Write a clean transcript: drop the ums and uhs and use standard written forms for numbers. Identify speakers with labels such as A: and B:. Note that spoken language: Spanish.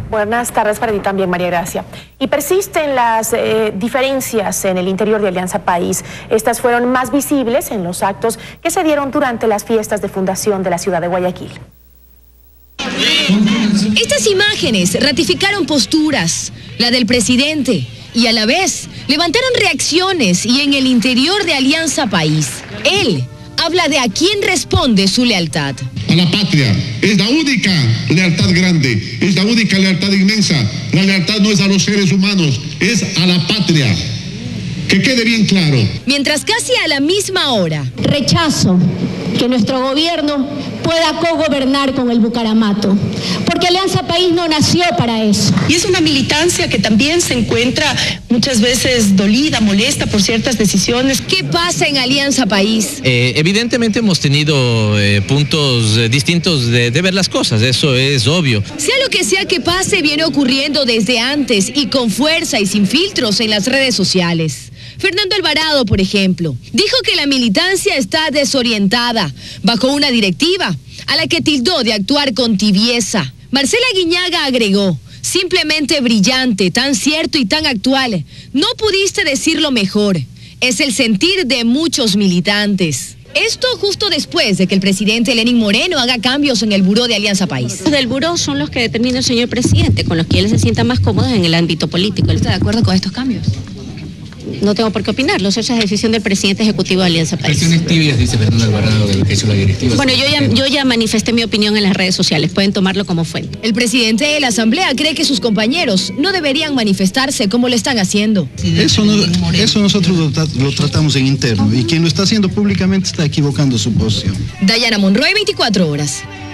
A: Buenas tardes para ti también, María Gracia. Y persisten las diferencias en el interior de Alianza País. Estas fueron más visibles en los actos que se dieron durante las fiestas de fundación de la ciudad de Guayaquil.
B: Estas imágenes ratificaron posturas, la del presidente, y a la vez levantaron reacciones y en el interior de Alianza País. Él habla de a quién responde su lealtad.
C: A la patria. Es la única lealtad grande, es la única lealtad inmensa. La lealtad no es a los seres humanos, es a la patria. Que quede bien claro.
B: Mientras casi a la misma hora,
D: rechazo que nuestro gobierno pueda cogobernar con el Bucaramato, porque Alianza País no nació para eso.
E: Y es una militancia que también se encuentra muchas veces dolida, molesta por ciertas decisiones.
B: ¿Qué pasa en Alianza País?
F: Evidentemente hemos tenido puntos distintos de ver las cosas, eso es obvio.
B: Sea lo que sea que pase, viene ocurriendo desde antes y con fuerza y sin filtros en las redes sociales. Fernando Alvarado, por ejemplo, dijo que la militancia está desorientada bajo una directiva a la que tildó de actuar con tibieza. Marcela Guiñaga agregó, simplemente brillante, tan cierto y tan actual. No pudiste decirlo mejor. Es el sentir de muchos militantes. Esto justo después de que el presidente Lenín Moreno haga cambios en el buró de Alianza País.
G: Los del buró son los que determina el señor presidente, con los que él se sienta más cómodo en el ámbito político.
B: ¿Está de acuerdo con estos cambios?
G: No tengo por qué opinarlo, esa es decisión del presidente ejecutivo de Alianza País.
H: Presiones tibias, dice Fernando Alvarado, de lo que hizo la directiva.
G: Bueno, yo ya manifesté mi opinión en las redes sociales, pueden tomarlo como fuente.
B: El presidente de la Asamblea cree que sus compañeros no deberían manifestarse como lo están haciendo.
I: Eso nosotros lo tratamos en interno y quien lo está haciendo públicamente está equivocando su posición.
B: Dayana Monroy, 24 horas.